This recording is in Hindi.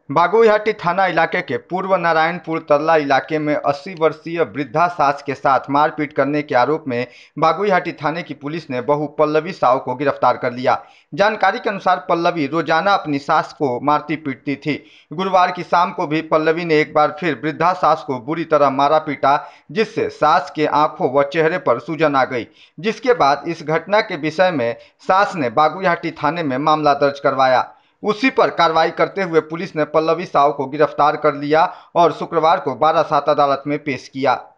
बागुईहट्टी थाना इलाके के पूर्व नारायणपुर तल्ला इलाके में 80 वर्षीय वृद्धा सास के साथ मारपीट करने के आरोप में बागुईहट्टी थाने की पुलिस ने बहू पल्लवी साव को गिरफ्तार कर लिया। जानकारी के अनुसार पल्लवी रोजाना अपनी सास को मारती पीटती थी। गुरुवार की शाम को भी पल्लवी ने एक बार फिर वृद्धा सास को बुरी तरह मारा पीटा, जिससे सास के आंखों व चेहरे पर सूजन आ गई। जिसके बाद इस घटना के विषय में सास ने बागुईहट्टी थाने में मामला दर्ज करवाया। उसी पर कार्रवाई करते हुए पुलिस ने पल्लवी साव को गिरफ्तार कर लिया और शुक्रवार को बारासात अदालत में पेश किया।